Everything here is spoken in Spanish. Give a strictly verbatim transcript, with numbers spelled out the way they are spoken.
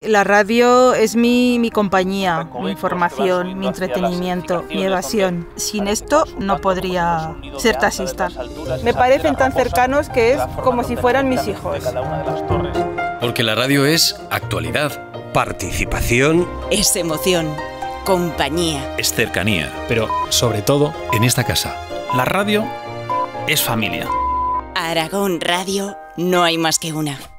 La radio es mi, mi compañía, mi información, mi entretenimiento, mi evasión. Sin esto no podría ser taxista. Me parecen tan cercanos que es como si fueran mis hijos. Porque la radio es actualidad. Participación. Es emoción. Compañía. Es cercanía. Pero, sobre todo, En esta casa, la radio es familia. Aragón Radio, no hay más que una.